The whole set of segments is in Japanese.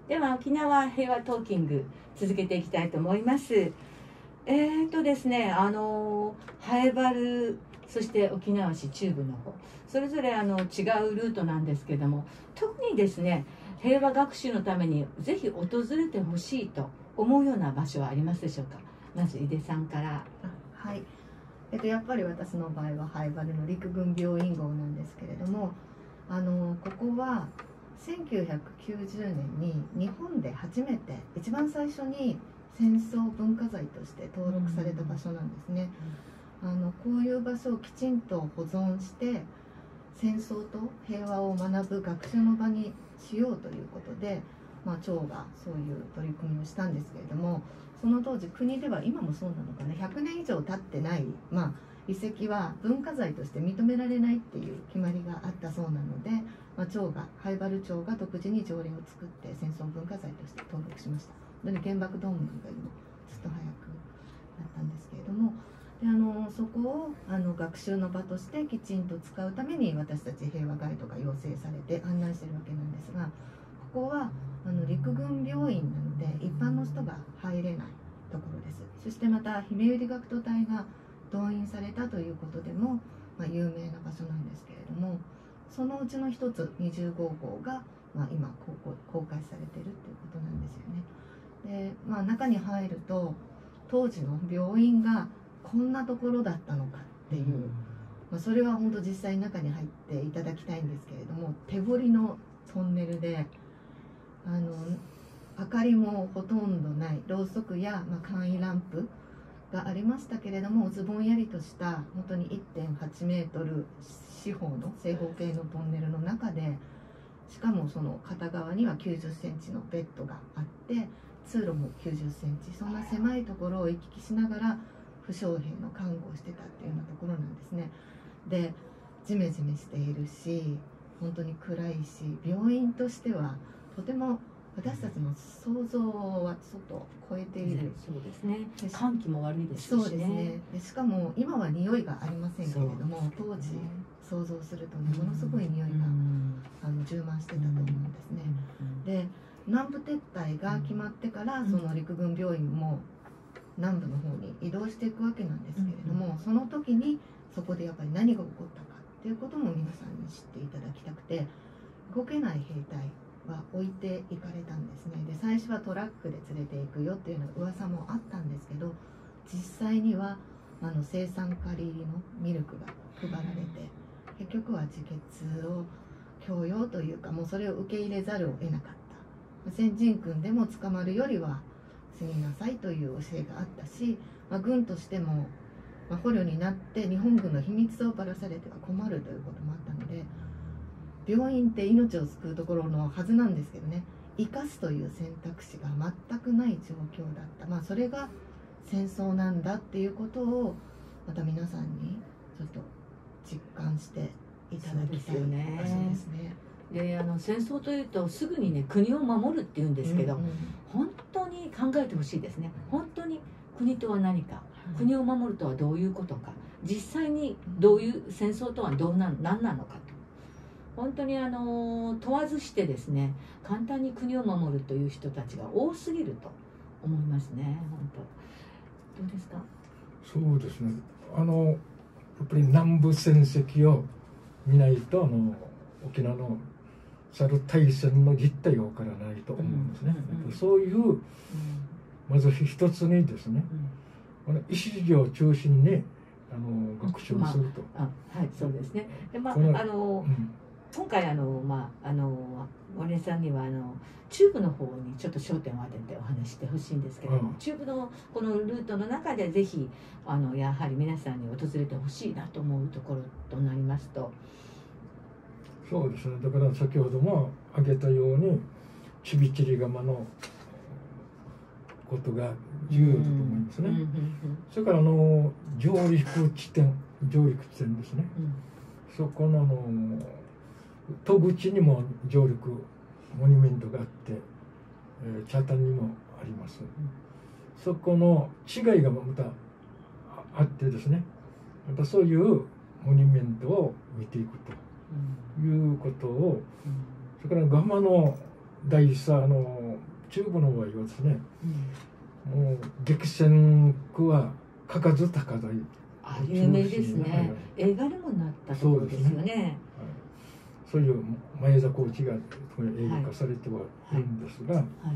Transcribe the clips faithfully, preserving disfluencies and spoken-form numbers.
では沖縄平和トーキング続けていきたいと思います。えーとですね、あのハエバル、そして沖縄市中部の方、それぞれあの違うルートなんですけども、特にですね平和学習のためにぜひ訪れてほしいと思うような場所はありますでしょうか。まず井出さんから。 はい、えっと、やっぱり私の場合はハエバルの陸軍病院号なんですけれども、あのここはせんきゅうひゃくきゅうじゅうねんに日本で初めて一番最初に戦争文化財として登録された場所なんですね。あのこういう場所をきちんと保存して戦争と平和を学ぶ学習の場にしようということで、まあ、町がそういう取り組みをしたんですけれども、その当時国では今もそうなのかな、ひゃくねん以上経ってない、まあ、遺跡は文化財として認められないっていう決まりがあったそうなので、まあ、町がハエバル町が独自に条例を作って戦争文化財として登録しました。で、ね、原爆ドームよりもずっと早くなったんですけれども、であのそこをあの学習の場としてきちんと使うために私たち平和ガイドが要請されて案内してるわけなんですが、ここはあの陸軍病院なので一般の人が入れないところです。そしてまた姫百合学徒隊が動員されたということでも、まあ、有名な場所なんですけれども、そのうちの一つにじゅうごごうが、まあ、今公開されているということなんですよね。で、まあ、中に入ると当時の病院がこんなところだったのかっていう、まあ、それは本当実際に中に入っていただきたいんですけれども、手掘りのトンネルで、あの明かりもほとんどない、ろうそくや、まあ、簡易ランプがありましたけれども、ずぼんやりとした本当に いってんはちメートル四方の正方形のトンネルの中で、しかもその片側にはきゅうじゅっセンチのベッドがあって、通路もきゅうじゅっセンチ、そんな狭いところを行き来しながら負傷兵の看護をしてたっていうようなところなんですね。で、ジメジメしているし、本当に暗いし、病院としてはとても私たちの想像はちょっと超えている。 そうですね。換気も悪いですしね。 そうですね。でしかも今は匂いがありませんけれども、ね、当時想像するとね、ものすごい匂いが、あの充満してたと思うんですね。で、南部撤退が決まってから、その陸軍病院も南部の方に移動していくわけなんですけれども、その時にそこでやっぱり何が起こったかっていうことも皆さんに知っていただきたくて、動けない兵隊は置いていかれたんですね。で、最初はトラックで連れていくよっていうような噂もあったんですけど、実際にはあの青酸カリ入りのミルクが配られて、結局は自決を強要というか、もうそれを受け入れざるを得なかった。先人訓でも捕まるよりは死になさいという教えがあったし、まあ、軍としても、まあ、捕虜になって日本軍の秘密をばらされては困るということもあったので、病院って命を救うところのはずなんですけどね、生かすという選択肢が全くない状況だった。まあ、それが戦争なんだっていうことをまた皆さんにちょっと実感していただきたい場所ですね。 で、あの戦争というとすぐにね国を守るっていうんですけど、うんうん、本当に考えてほしいですね。本当に国とは何か、うん、国を守るとはどういうことか、実際にどういう戦争とはどうな何なのかと、本当にあの問わずしてですね、簡単に国を守るという人たちが多すぎると思いますね。本当どうですか。 そうですね、あのやっぱり南部戦績を見ないとあの沖縄の去る大戦の実態がわからないと思うんですね。うんうん、そういう、うん、まず一つにですね、うん、この医師を中心にあの学習をすると、 まあ、はい、そうですね。で、まあ、あの、うん、今回あのまああの森根さんにはあの中部の方にちょっと焦点を当ててお話してほしいんですけども、うん、中部のこのルートの中でぜひあのやはり皆さんに訪れてほしいなと思うところとなりますと。 そうですね、だから先ほども挙げたようにちびちり釜のことが重要だと思いますね。それからあの上陸地点上陸地点ですね、うん、そこのあの戸口にも上陸モニュメントがあって、えー、茶炭にもあります、うん、そこの違いがまたあってですね、またそういうモニュメントを見ていくということを、うん、それからガマの大佐の中国の場合はですね、うん、もう激戦区はかかず高台、 あ、有名ですね、はいはい、映画でもなったところですよね。そうですね、はい、 そういう前田コーチが映画化されてはいるんですが、はいはい、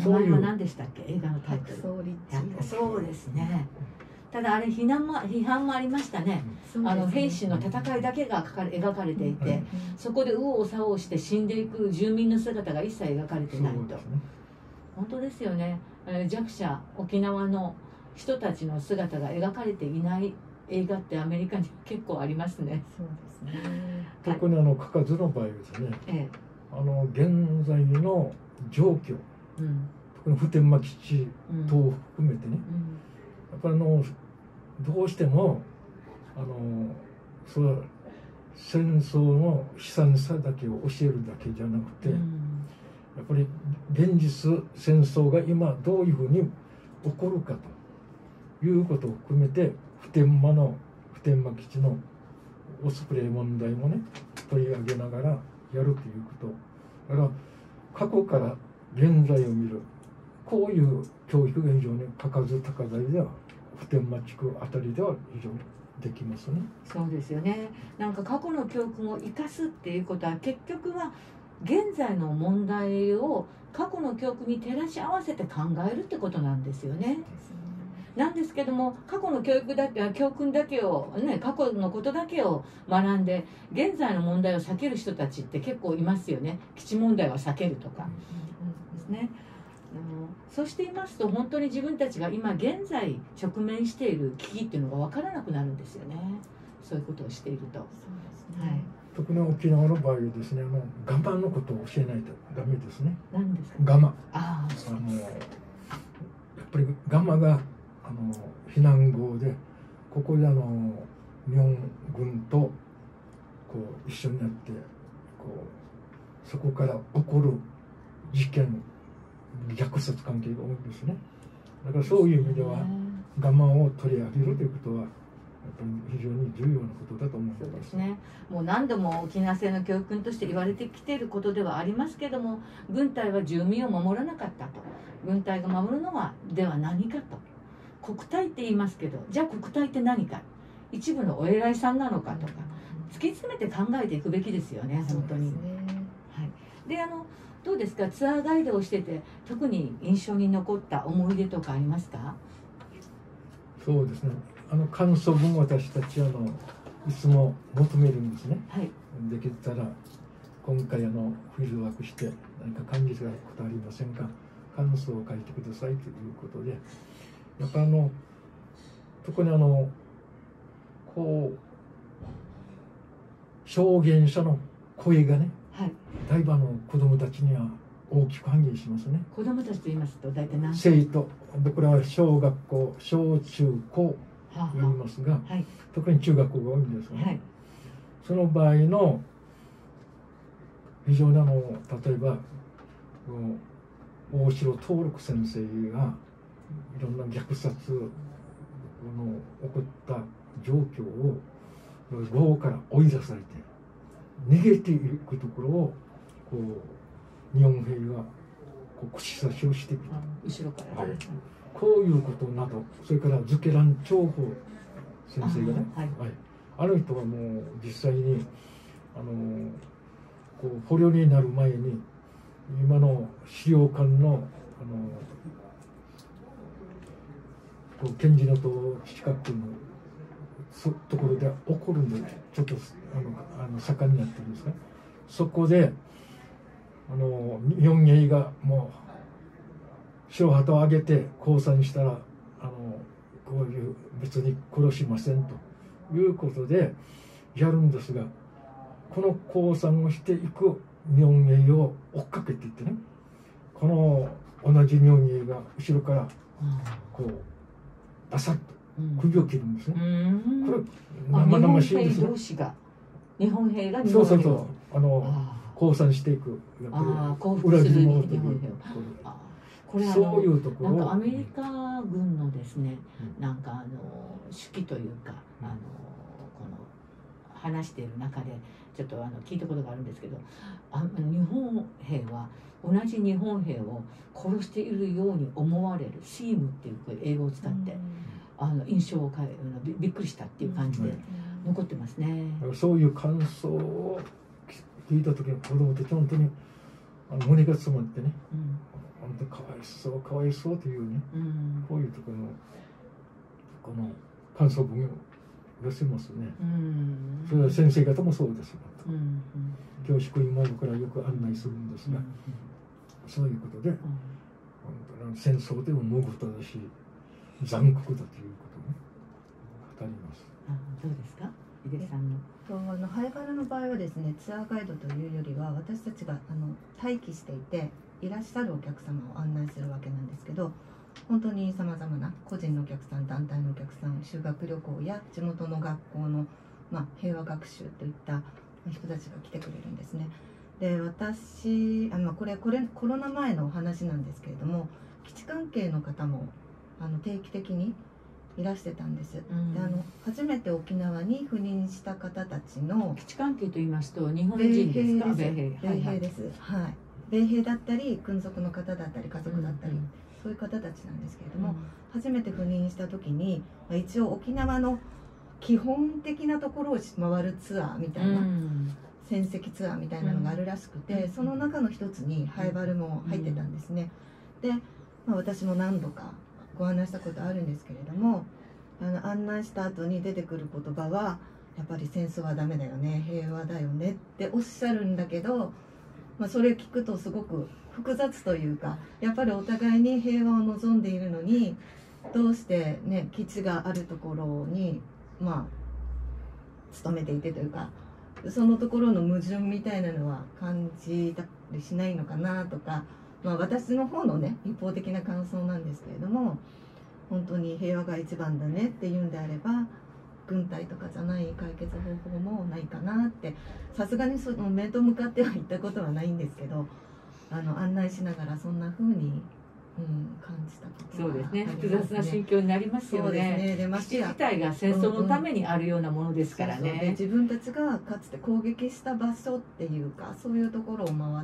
名前は何でしたっけ、映画のタイトル。 そうですね。ただあれ批判も批判もありましたね。うん、あの兵士の戦いだけが描かれていて、うん、そこで右往左往して死んでいく住民の姿が一切描かれてないと。ね、本当ですよね。弱者沖縄の人たちの姿が描かれていない映画ってアメリカに結構ありますね。 そうですね。 特にあの嘉数の場合ですね。ええ、あの現在の状況、うん、特に普天間基地等を含めてね。うんうん、やっぱりあのどうしてもあのそれは戦争の悲惨さだけを教えるだけじゃなくて、うん、やっぱり現実戦争が今どういうふうに起こるかということを含めて普天間の普天間基地のオスプレイ問題もね取り上げながらやるということだから過去から現在を見るこういう教育が非常に嘉数高台では普天間地区あたりでは非常にできますね。 そうですよね。なんか過去の教訓を生かすっていうことは結局は現在の問題を過去の教訓に照らし合わせて考えるってことなんですよね。なんですけども過去の教育だけ教訓だけをね過去のことだけを学んで現在の問題を避ける人たちって結構いますよね。基地問題は避けるとかですね。そうしていますと本当に自分たちが今現在直面している危機っていうのが分からなくなるんですよね。そういうことをしていると。そうですね。はい。 特に沖縄の場合はですね、もう我慢のことを教えないとダメですね。 何ですか。 我慢。 ああ、 あのやっぱり我慢があの避難後でここであの日本軍とこう一緒になってこうそこから起こる事件虐殺関係が多いんですね。だからそういう意味では我慢を取り上げるということはやっぱり非常に重要なことだと思います。 そうですね。もう何度も沖縄戦の教訓として言われてきていることではありますけども、軍隊は住民を守らなかったと。軍隊が守るのはでは何かと。国体って言いますけど、じゃあ国体って何か。一部のお偉いさんなのかとか、突き詰めて考えていくべきですよね。本当に。はい。であの。どうですか、ツアーガイドをしてて特に印象に残った思い出とかありますか。 そうですね、あの感想文を私たちあのいつも求めるんですね、はい、できたら今回あのフィールドワークして何か感じたことありませんか、感想を書いてくださいということで、やっぱあの特にあのこう証言者の声がね、はい、だいぶあの子どもたちには大きく反映しますね。 子どもたちと言いますと大体何生徒、僕らは小学校、小中高と言いますが、はあはあ、特に中学校が多いんですがね、はい、その場合の非常にあの例えば大城登録先生がいろんな虐殺の起こった状況を牢から追い出されて逃げていくところをこう日本兵がこう串刺しをしていくと、 後ろから、はい、 こういうことなど、それからズケラン長法先生がね、あ,、はいはい、あの人はもう実際にあのこう捕虜になる前に今の資料館のあのこう賢治の塔近くのそところで起こるんでちょっとあのあの盛んになってるんですか、そこであの日本兵がもう白旗を上げて降参したらあのこういう別に殺しませんということでやるんですが、この降参をしていく日本兵を追っかけていってね、この同じ日本兵が後ろからこうバサッと首を切るんですね。うんこれ生々しいですね。 日本兵同士が日本兵が日本兵をそうそうそうあの降参していくやっぱり裏切り者というこれそういうところなんかアメリカ軍のですね、うん、なんかあの手記というか、うん、あのこの話している中でちょっとあの聞いたことがあるんですけど、あ日本兵は同じ日本兵を殺しているように思われるシームっていう英語を使って、うん、あの印象を変えび, びっくりしたっていう感じで残ってますね。 うん、そういう感想を聞いた時の子供たち本当にあの胸が詰まってね、うん、本当にかわいそうかわいそうというね、うん、こういうところのこの感想文を出せますね。うん、それは先生方もそうです、うん、教職員も僕らよく案内するんですが、うん、そういうことで、うん、本当に戦争でも無事だし残酷だということをね語ります。 あ、どうですか、井出さんの。 とあのハイバルの場合はですね、ツアーガイドというよりは私たちがあの待機していていらっしゃるお客様を案内するわけなんですけど、本当にさまざまな個人のお客さん、団体のお客さん、修学旅行や地元の学校の、まあ、平和学習といった人たちが来てくれるんですね。で、私あのこれこれコロナ前のお話なんですけれども、基地関係の方もあの定期的にいらしてたんです、うん、であの初めて沖縄に赴任した方たちの基地関係と言いますと日本人ですか？ 米兵です。米兵です、はいはい、米兵だったり軍属の方だったり家族だったり、うん、そういう方たちなんですけれども、うん、初めて赴任した時に一応沖縄の基本的なところを回るツアーみたいな、うん、戦績ツアーみたいなのがあるらしくて、うん、その中の一つにハイバルも入ってたんですね。で、まあ、私も何度かご案内したことあるんですけれども、あの案内した後に出てくる言葉はやっぱり戦争はダメだよね、平和だよねっておっしゃるんだけど、まあ、それを聞くとすごく複雑というか、やっぱりお互いに平和を望んでいるのにどうしてね基地があるところにまあ勤めていてというか、そのところの矛盾みたいなのは感じたりしないのかなとか、まあ、私の方のね一方的な感想なんですけれども、本当に平和が一番だねっていうんであれば軍隊とかじゃない解決方法もないかなって、さすがにその面と向かっては言ったことはないんですけど、あの案内しながらそんな風に、うん、感じたことがありますね。そうですね、複雑な心境になりますよね。そうですね。で、基地自体が戦争のためにあるようなものですからね。 そうそうで、自分たちがかつて攻撃した場所っていうか、そういうところを回って、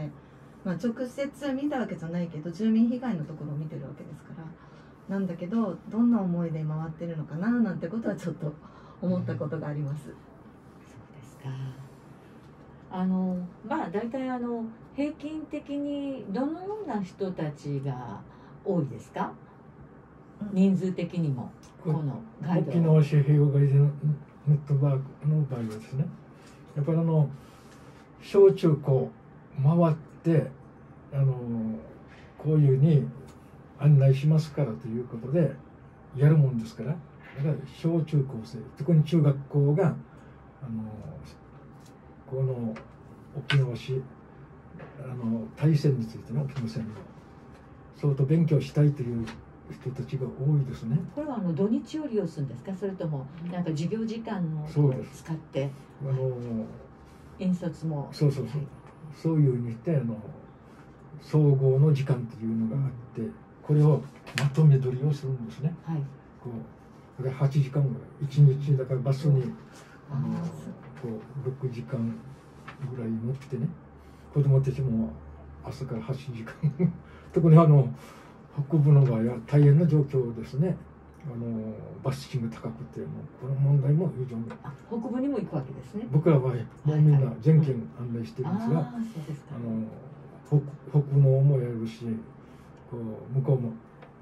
まあ、直接見たわけじゃないけど住民被害のところを見てるわけですから、なんだけどどんな思いで回ってるのかななんてことはちょっと思ったことがあります。うん、そうですか。あのまあ大体あの平均的にどのような人たちが多いですか？うん、人数的にもこのガイド。 沖縄市平和ガイドネットワークの場合はですね、やっぱりあの小中高回ってあのこういうに案内しますからということでやるもんですから、だから小中高生、特に中学校があのこの沖縄市あの大戦についての沖縄戦の相当勉強したいという人たちが多いですね。 これはあの土日を利用するんですか、それともなんか授業時間を使ってあの引率も。 そうそうそう、はい、そういうふうにしてあの総合の時間というのがあって、うん、これをまとめ取りをするんですね。はい、こうこれはちじかんぐらい、いちにちだからバスにあのこうろくじかんぐらい乗ってね、子供たちも朝からはちじかん特にあの北部の場合は大変な状況ですね。あのバス賃が高くて、もうこの問題も非常に。 北部にも行くわけですね。 僕らはもうみんな全県案内してるんですが、あの北北部の方もやるし、こう向こうも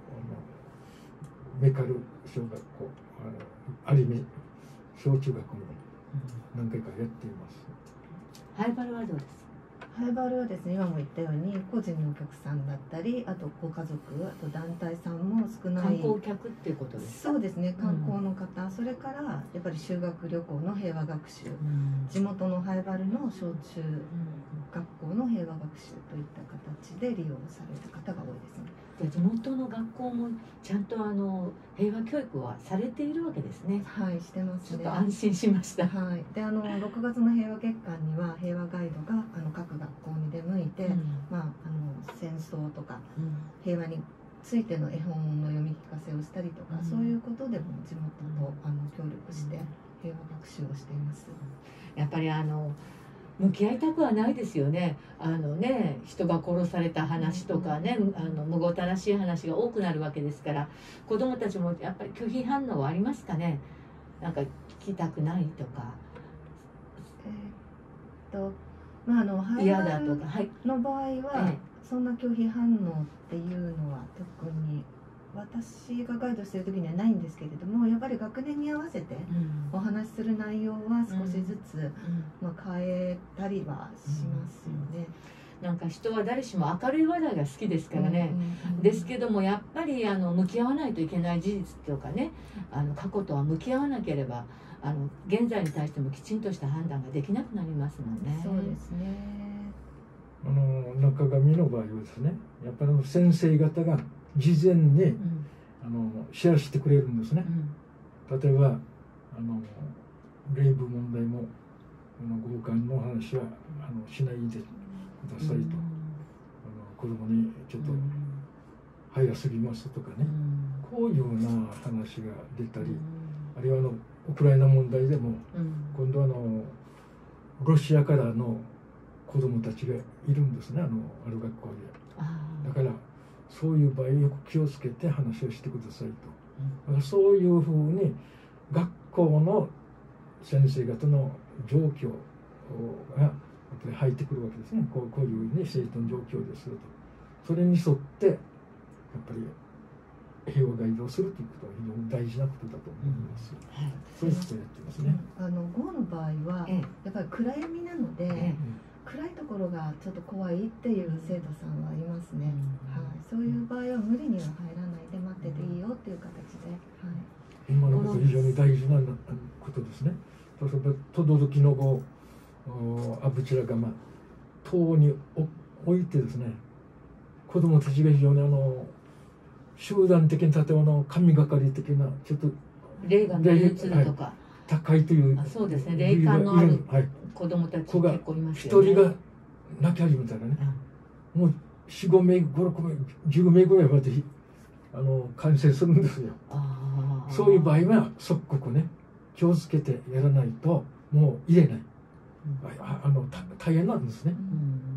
あのメカル小学校、あの有見小中学も何回かやっています。 ハイバルはどうですか？ ハイバルはですね、今も言ったように個人のお客さんだったり、あとご家族、あと団体さんも少ない。 観光客っていうことですか？そうですね、観光の方、うん、それからやっぱり修学旅行の平和学習、うん、地元のハイバルの小中学校の平和学習といった形で利用される方が多いですね。 地元の学校もちゃんとあの平和教育はされているわけですね。 はい、してますね。 ちょっと安心しました。 はい。で、あのろくがつの平和月間には平和ガイドがあの各学校に出向いて、うん、まああの戦争とか、うん、平和についての絵本の読み聞かせをしたりとか、うん、そういうことでも地元とあの協力して平和学習をしています。 やっぱりあの向き合いたくはないですよね。あのね、人が殺された話とかね、あのむごたらしい話が多くなるわけですから、子どもたちもやっぱり拒否反応はありますかね。なんか聞きたくないとか、 えー、っとまああの嫌だとか、はい、 の場合は、ええ、そんな拒否反応っていうのは特に私がガイドしてる時にはないんですけれども、やっぱり学年に合わせてお話しする内容は少しずつ、うん、まあ、変えたりはしますよね。 うん、なんか人は誰しも明るい話題が好きですからね、うんうん、ですけどもやっぱりあの向き合わないといけない事実とかね、あの過去とは向き合わなければあの現在に対してもきちんとした判断ができなくなりますもんね。 そうですね。 あの中上の場合はですね、やっぱり先生方が事前に、うん、あのシェアしてくれるんですね。うん、例えばあのレイプ問題もこの強姦の話はあのしないでくださいと、うん、あの子供にちょっと早すぎますとかね、うん、こういうような話が出たり、うん、あるいはあのウクライナ問題でも、うん、今度はあのロシアからの子供たちがいるんですね、あのある学校で。だからそういう場合よく気をつけて話をしてくださいと、だからそういうふうに学校の先生方の状況がやっぱり入ってくるわけですね。こう、こういうね生徒の状況ですと、それに沿ってやっぱり平和ガイドをするということは非常に大事なことだと思います、うん、はい、そういうことをやってますね。 あのゴーの場合はやっぱり暗闇なので、ええ、暗いところがちょっと怖いっていう生徒さんはいますね、うん、はい、そういう場合は無理には入らないで待ってていいよっていう形で、はい、 今のこと非常に大事なことですね。例えば轟の後アブチラガマ塔に置いてですね、子どもたちが非常にあの集団的に建物神がかり的なちょっと霊が見えつるとか、はい、 高いという、 あ、そうですね、霊感のある子供たち結構いますよね。 一人が泣き始めたらね、うん、もうよん、ごめい、ご、ろくめい、じゅうめいぐらいまであの完成するんですよ。あ、そういう場合は即刻ね気をつけてやらないともう入れない、うん、ああの大変なんですね、うん、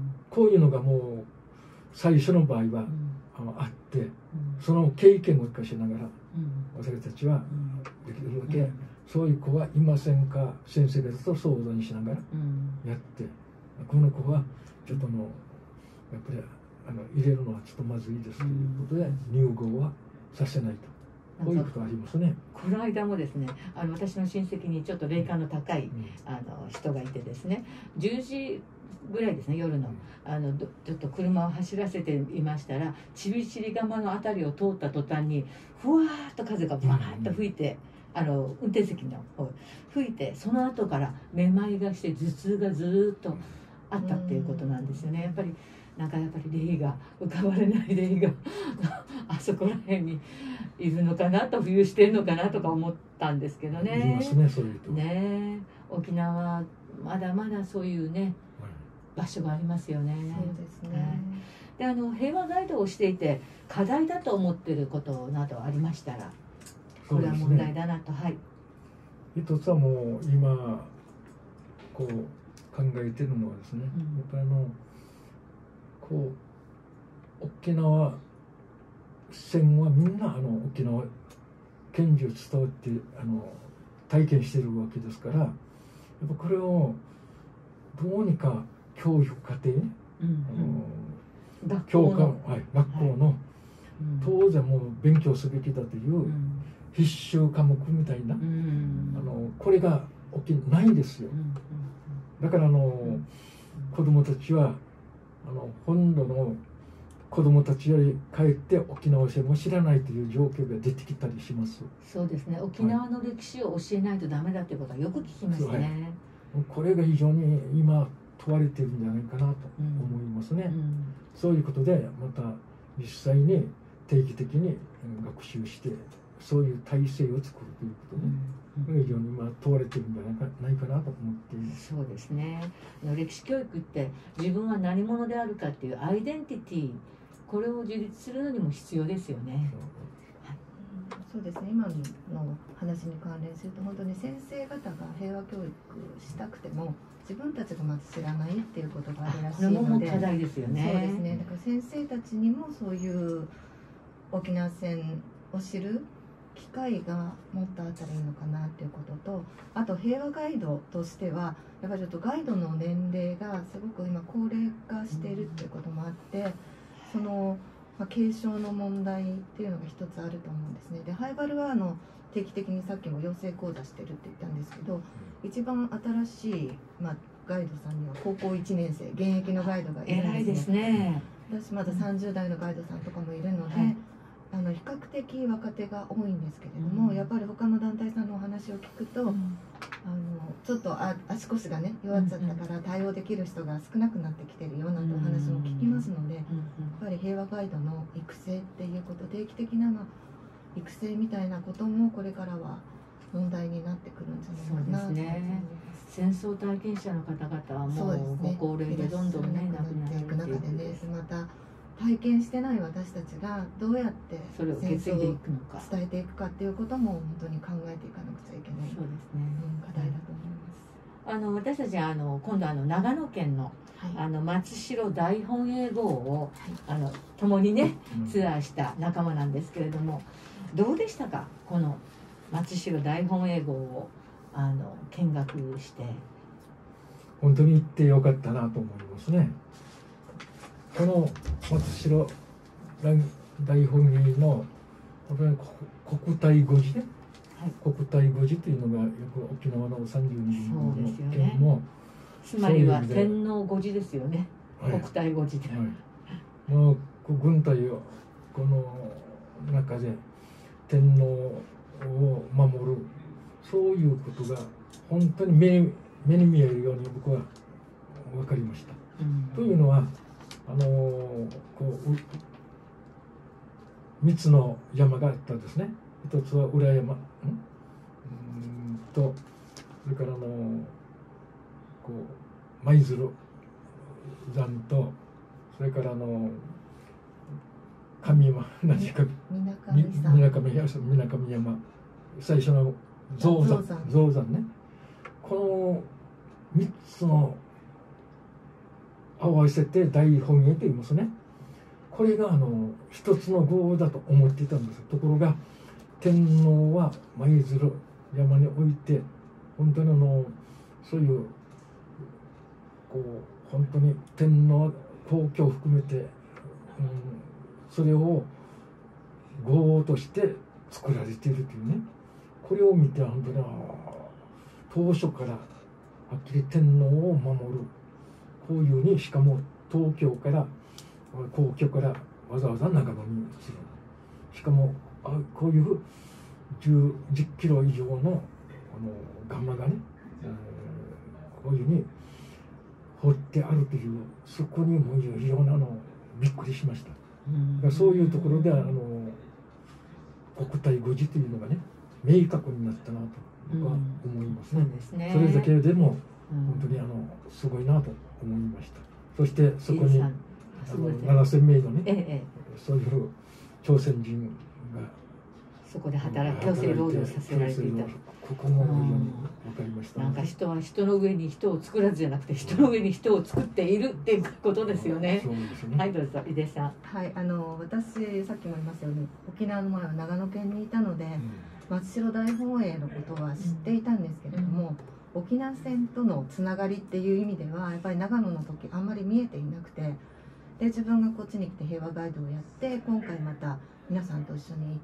こういうのがもう最初の場合は、うん、あのあって、うん、その経験を生かしながら、うん、私たちはできるだけ、うん、そういう子はいませんか、先生方と相談しながらやって、うん、この子はちょっとのやっぱりあの入れるのはちょっとまずいですということで、入校はさせないと、こういうことがありますね。 この間もですね、あの私の親戚にちょっと霊感の高い、うん、あの人がいてですね、じゅうじぐらいですね、夜の、あのちょっと車を走らせていましたら、ちびちり窯の辺りを通った途端にふわーっと風がバーッと吹いて、あの運転席の方吹いて、その後からめまいがして頭痛がずーっとあったっていうことなんですよね。やっぱりなんかやっぱり霊が浮かばれない霊があそこら辺にいるのかなと、浮遊してるのかなとか思ったんですけどね。 いますね、そういうとね。沖縄まだまだそういうね、はい、場所がありますよね。 そうですね。はい、 で、あの平和ガイドをしていて課題だと思っていることなどありましたら、これは問題だなと、ね、はい。 一つはもう今こう考えているのはですね、うん、やっぱりあのこう沖縄戦はみんなあの沖縄拳銃伝わってあの体験しているわけですから、やっぱこれをどうにか教育家庭、うんうん、あの教科、はい、学校の、はい、当然もう勉強すべきだという必修科目みたいな、うん、あのこれが起きないんですよ。だからあの子どもたちはあの本土の子どもたちよりかえって沖縄戦も知らないという状況が出てきたりします。 そうですね、沖縄の歴史を教えないとダメだということはよく聞きますね、はい、 これが非常に今問われているんじゃないかなと思いますね、うんうん、そういうことでまた実際に定期的に学習してそういう体制を作るということね、うんうん、非常に今問われているんじゃないか、ないかなと思っています。 そうですね、歴史教育って自分は何者であるかっていうアイデンティティ、これを樹立するのにも必要ですよね。 そうですね、今の話に関連すると本当に先生方が平和教育したくても自分たちがまず知らないっていうことがあるらしいので、 これも課題ですよね。 そうですね、だから先生たちにもそういう沖縄戦を知る機会がもっとあったらいいのかなっていうことと、あと平和ガイドとしてはやっぱりちょっとガイドの年齢がすごく今高齢化しているっていうこともあって、その、まあ、継承の問題っていうのが一つあると思うんですね。でハイバルはあの定期的にさっきも養成講座してるって言ったんですけど、一番新しい、まあ、ガイドさんには高校いちねん生現役のガイドがいるんですね。 偉いですね。 私まださんじゅう代のガイドさんとかもいるので、はい、あの比較的若手が多いんですけれども、うん、やっぱり他の団体さんのお話を聞くと、うん、あのちょっとあ足腰がね弱っちゃったから対応できる人が少なくなってきてるようなお話も聞きますので、やっぱり平和ガイドの育成っていうこと、定期的な、まあ、育成みたいなこともこれからは問題になってくるんじゃないかなと思います。 戦争体験者の方々はもうご高齢でどんどんね亡くなっていく中でね、また体験してない私たちがどうやってそれを受け継いでいくのか、 伝えていくかっていうことも本当に考えていかなくちゃいけない、 そうですね、 課題だと思います。 あの私たちはあの今度あの長野県の、はい、あの松代大本営号を、はい、あの共にねツアーした仲間なんですけれども、どうでしたか、この松代大本営号をあの見学して。 本当に行ってよかったなと思いますね。この松代大本営の国体語辞、はい、国体語辞というのがよく沖縄のさんじゅうにの県も、 つまりは天皇語辞ですよね、はい、国体語辞で、はい、 もう軍隊をこの中で天皇を守る、そういうことが本当に目に目に見えるように僕は分かりました。うん、というのはあのー、こうみっつの山があったんですね。一つは裏山、んうんとそれからあのー、こう舞鶴山と、それからあのー、神山何かみなかみ山、最初の象山象山ね、このみっつの合わせて大本営と言いますね。これがあの一つの号だと思っていたんです。ところが天皇は舞鶴山に置いて、本当にあのそういうこう本当に天皇皇居を含めて、うん、それを号として作られているというね、これを見て本当に当初からはっきり天皇を守る、こういうふうに、しかも東京から皇居からわざわざ長野にする、しかもこういうじゅうキロ以上のあのガンマがね、えー、こういうふうに掘ってあるという、そこにも非常にあのびっくりしました。うん、そういうところであの国体語辞というのがね明確になったなと僕は思いますね。うん、 そうですね。それだけでも本当にあのすごいなと思いました。そしてそこにあのななせんめいのね、ええ、そういう朝鮮人がそこで働き強制労働させられていた。 ここも非常に分かりました、ね。 なんか人は人の上に人を作らずじゃなくて、人の上に人を作っているっていうことですよね。 そうですね。 はい、どうぞ井出さん。 はい、あの私さっきも言いましたように沖縄の前は長野県にいたので、うん、松代大本営のことは知っていたんですけれども。うん、沖縄戦とのつながりっていう意味ではやっぱり長野の時あんまり見えていなくて、で自分がこっちに来て平和ガイドをやって、今回また皆さんと一緒に行って、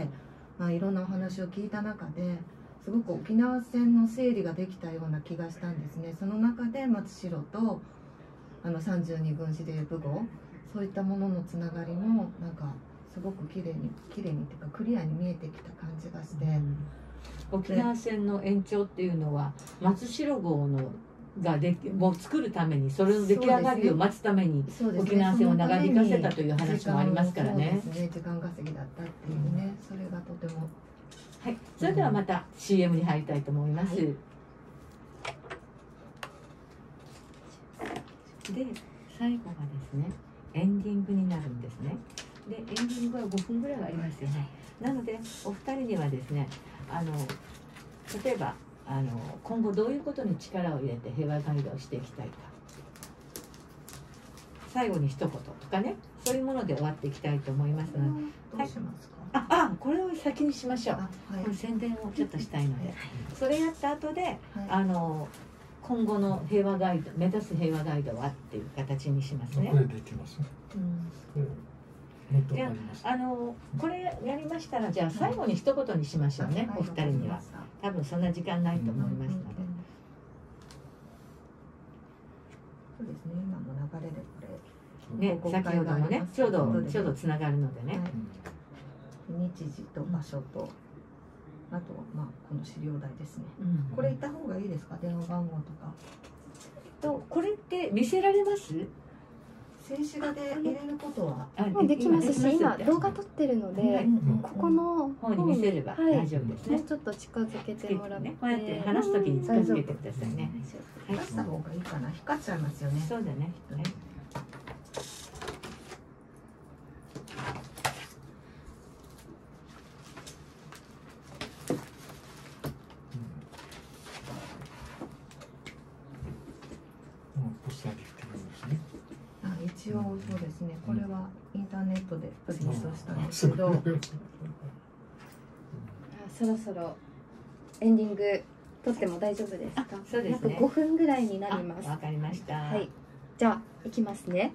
まあ、いろんなお話を聞いた中ですごく沖縄戦の整理ができたような気がしたんですね。その中で松代とあのさんじゅうにぐん司令部号、そういったもののつながりもなんかすごくきれいにきれいにっていうかクリアに見えてきた感じがして。うん、 沖縄戦の延長っていうのは松代号のがでもう作るために、それの出来上がりを待つために、沖縄戦を長引かせたという話もありますからね。 そうですね、時間稼ぎだったっていうね、それがとても。 はい、それではまた シーエム に入りたいと思います。はい、で最後がですねエンディングになるんですね。 でエンディングはごふんぐらいはありますよね。なのでお二人にはですね、あの例えばあの今後どういうことに力を入れて平和ガイドをしていきたいか、最後に一言とかね、そういうもので終わっていきたいと思いますので、 どうしますか？ ああこれを先にしましょう。 あ、はいこれ宣伝をちょっとしたいので、それやった後で、 はい、 あの今後の平和ガイド、目指す平和ガイドはっていう形にしますね。 これでいきますね。 うんもっとあります。 あのこれやりましたら、じゃあ最後に一言にしましょうね、 はいお二人には。多分そんな時間ないと思いますので。 うんうんうん、そうですね、今の流れでこれね、先ほどのね、ちょうどちょうどつながるのでね。 はい、日時と場所と、あとまあこの資料題ですね。うん、これ言った方がいいですか、電話番号とか。 とこれって見せられます？ 静止画で入れることはもうできますし、今動画撮ってるので、うん、ここの方に見せれば大丈夫ですね。 もうちょっと近づけてもらって、 ね、こうやって話すときに近づけてくださいね。 出した方がいいかな、光っちゃいますよね。 そうだね。はい、 一応そうですね、これはインターネットでプリントしたんですけど、 そろそろエンディング撮っても大丈夫ですか？ そうですね。 約ごふんぐらいになります。 わかりました。 はい。じゃあいきますね。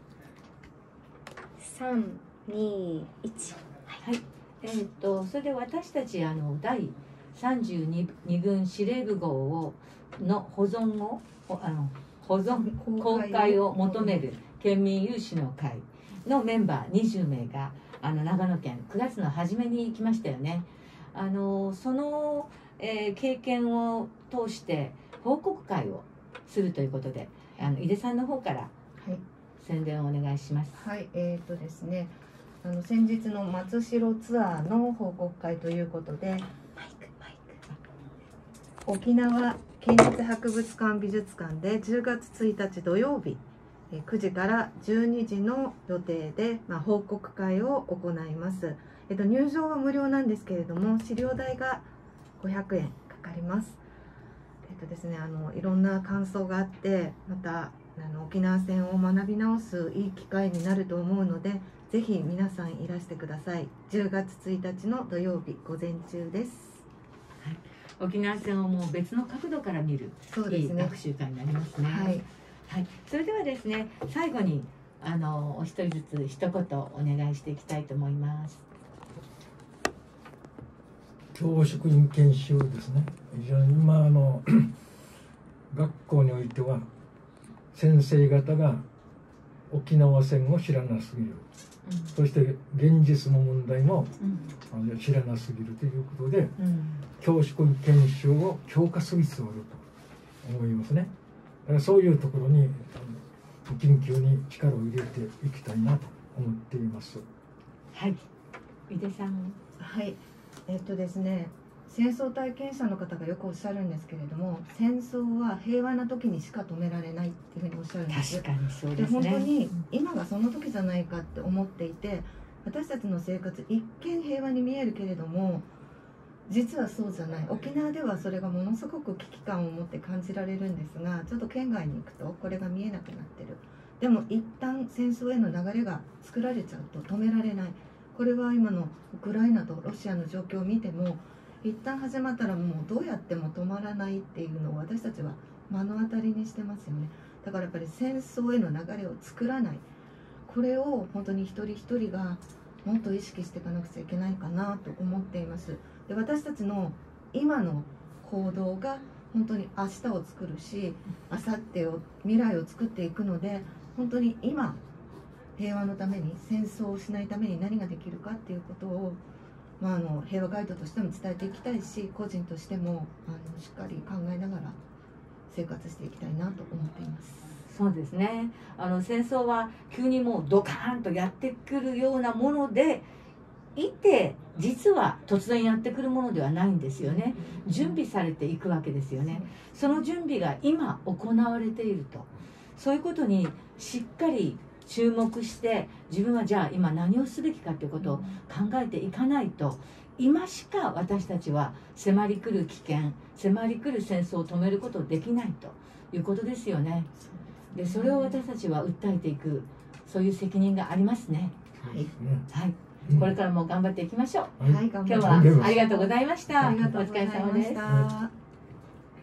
三、二、一。 はい。えっとそれで私たちあの第三十二軍司令部号をの保存をあの保存公開を求める県民有志の会のメンバーにじゅうめいがあの長野県くがつの初めに来ましたよね。あのその、えー、経験を通して報告会をするということで、あの井出さんの方から宣伝をお願いします。 はい、えーとですね、あの先日の松代ツアーの報告会ということで、沖縄県立博物館美術館でじゅうがつついたち土曜日くじからじゅうにじの予定で、まあ、報告会を行います。えっと、入場は無料なんですけれども、資料代がごひゃくえんかかります。えっとですね、あのいろんな感想があって、またあの沖縄戦を学び直すいい機会になると思うので、ぜひ皆さんいらしてください。じゅうがつついたちの土曜日午前中です。 はい、沖縄戦をもう別の角度から見る、そうですね、いい学習会になりますね。はい、はい、それではですね、最後にあのお一人ずつ一言お願いしていきたいと思います。 教職員研修ですね。今あの学校においては先生方が沖縄戦を知らなすぎる、うん、そして現実の問題も、うん、知らなすぎるということで、うん、教職員研修を強化する必要があると思いますね。だからそういうところに緊急に力を入れていきたいなと思っています。 はい、井出さん。 はい、えっとですね、戦争体験者の方がよくおっしゃるんですけれども、戦争は平和な時にしか止められないっていうふうにおっしゃるんですよ。 確かにそうですね。 で本当に今がその時じゃないかって思っていて、私たちの生活一見平和に見えるけれども、実はそうじゃない。沖縄ではそれがものすごく危機感を持って感じられるんですが、ちょっと県外に行くとこれが見えなくなってる。でも一旦戦争への流れが作られちゃうと止められない。これは今のウクライナとロシアの状況を見ても、一旦始まったらもうどうやっても止まらないっていうのを私たちは目の当たりにしてますよね。だからやっぱり戦争への流れを作らない、これを本当に一人一人がもっと意識していかなくちゃいけないかなと思っています。で、私たちの今の行動が本当に明日を作るし、明後日を未来を作っていくので、本当に今平和のために、戦争をしないために何ができるかっていうことを、まあ、あの平和ガイドとしても伝えていきたいし、個人としてもあのしっかり考えながら生活していきたいなと思っています。 そうですね、あの戦争は急にもうドカーンとやってくるようなものでいて、実は突然やってくるものではないんですよね。準備されていくわけですよね。その準備が今行われていると、そういうことにしっかり注目して自分はじゃあ今何をすべきかということを考えていかないと、今しか私たちは迫り来る危険、迫り来る戦争を止めることできないということですよね。でそれを私たちは訴えていく、そういう責任がありますね。 そうですね。 はい、これからも頑張っていきましょう。 はい、 はい、頑今張ります。 日はありがとうございました。 ありがとうございまお疲れ様です。 した。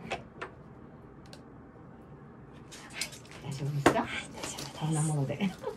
大丈夫ですか？こんなもので。